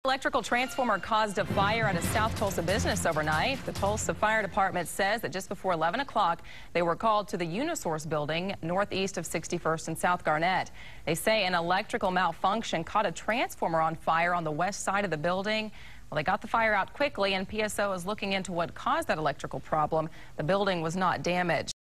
Electrical transformer caused a fire at a South Tulsa business overnight. The Tulsa Fire Department says that just before 11 o'clock, they were called to the Unisource building northeast of 61st and South Garnett. They say an electrical malfunction caught a transformer on fire on the west side of the building. Well, they got the fire out quickly, and PSO is looking into what caused that electrical problem. The building was not damaged.